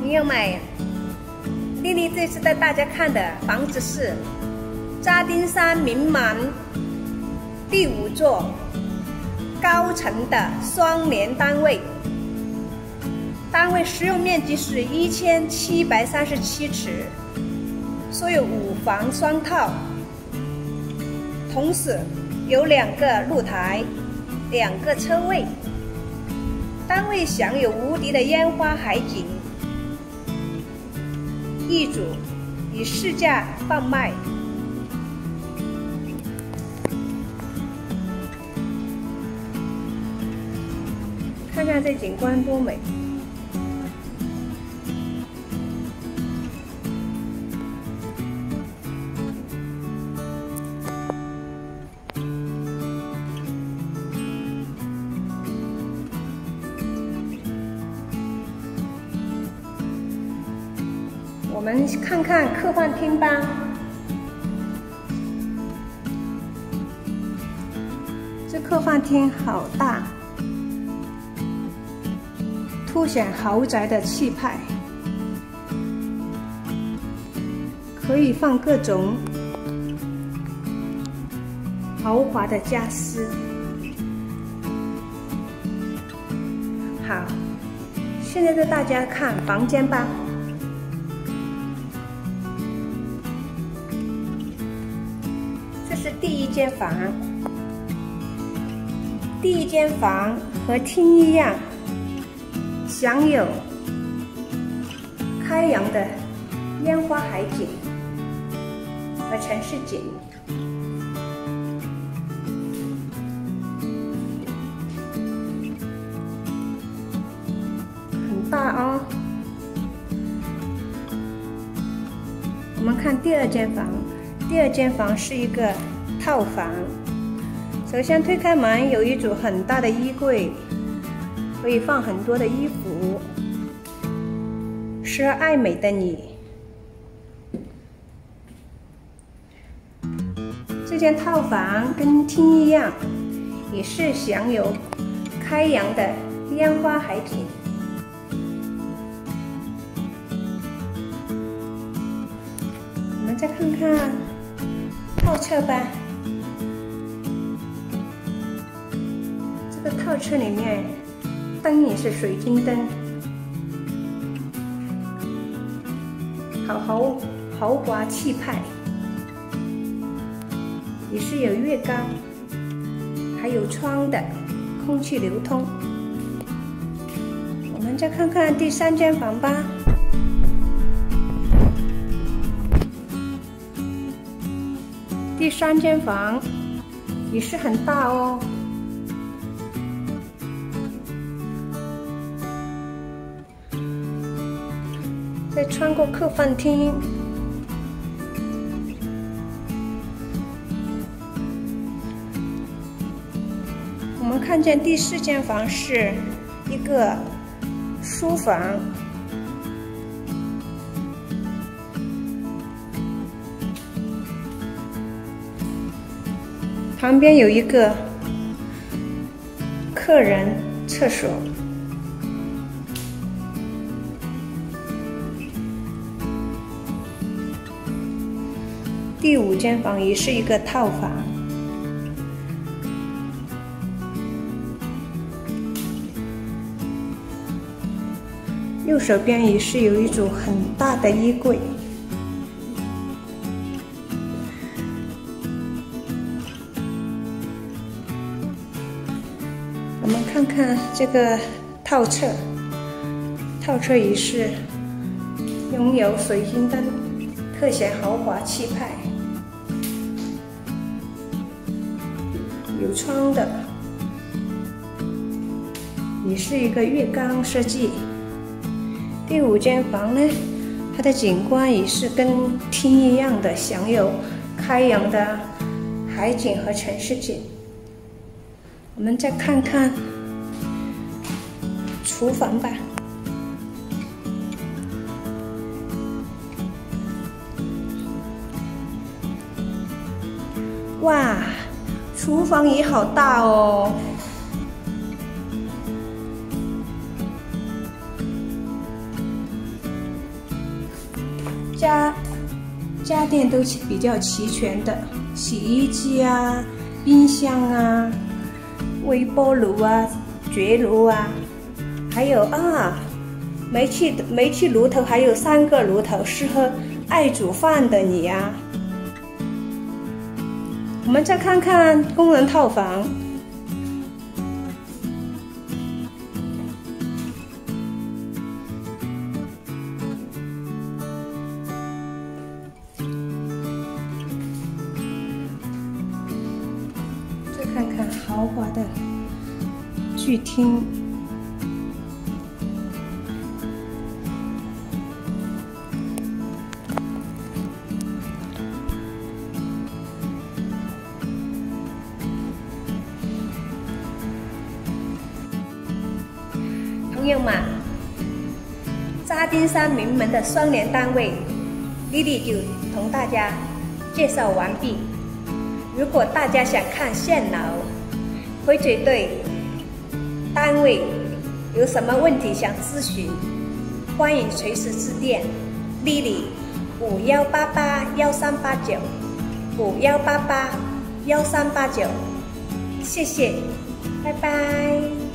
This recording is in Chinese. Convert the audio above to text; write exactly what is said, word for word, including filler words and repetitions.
朋友们，丽丽这次带大家看的房子是扎丁山名满第五座高层的双联单位，单位实用面积是一千七百三十七尺，所有五房双套，同时有两个露台，两个车位。单位享有无敌的烟花海景，业主以市价贩卖。看看这景观多美！我们看看客饭厅吧。这客饭厅好大，凸显豪宅的气派，可以放各种豪华的家私。好，现在带大家看房间吧。这是第一间房，第一间房和厅一样，享有开扬的烟花海景和城市景。很大哦。我们看第二间房。第二间房是一个套房，首先推开门，有一组很大的衣柜，可以放很多的衣服，适合爱美的你。这间套房跟厅一样，也是享有开扬的烟花海景。我们再看看套车吧。这个套车里面灯也是水晶灯，好豪豪华气派，也是有月高，还有窗的，空气流通。我们再看看第三间房吧。第三间房也是很大哦，再穿过客饭厅，我们看见第四间房是一个书房。旁边有一个客人厕所，第五间房也是一个套房，右手边也是有一组很大的衣柜。我们看看这个套车，套车也是拥有水晶灯，特显豪华气派，有窗的，也是一个月光设计。第五间房呢，它的景观也是跟厅一样的，享有开扬的海景和城市景。我们再看看厨房吧。哇，厨房也好大哦！ 家家电都比较齐全的，洗衣机啊、冰箱啊、微波炉啊、焗炉啊，还有啊，煤气煤气炉头还有三个炉头，适合爱煮饭的你啊。我们再看看工人套房。再看看豪华的剧厅。朋友们，扎金山名门的双联单位，丽丽就同大家介绍完毕。如果大家想看现楼，或者对单位有什么问题想咨询，欢迎随时致电丽丽五幺八八幺三八九五幺八八幺三八九，谢谢，拜拜。